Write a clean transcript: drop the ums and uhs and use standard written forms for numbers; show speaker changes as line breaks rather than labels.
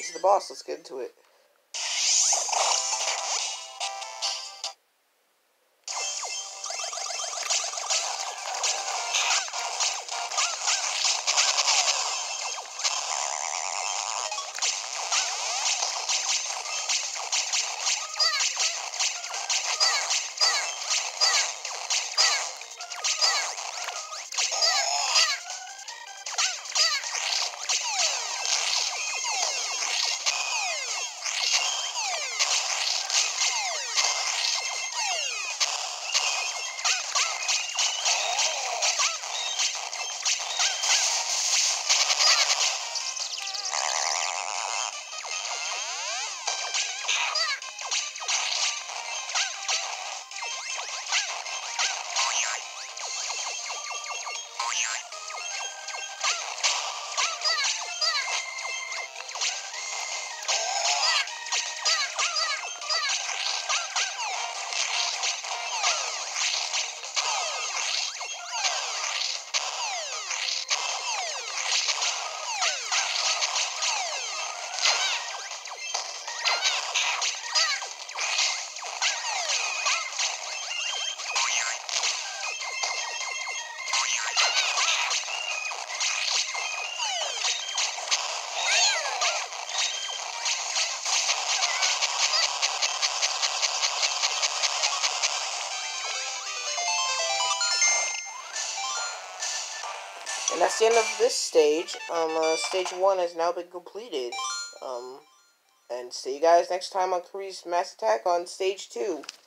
to the boss. Let's get into it. And that's the end of this stage. Stage 1 has now been completed. And see you guys next time on Kuri's Mass Attack on Stage 2.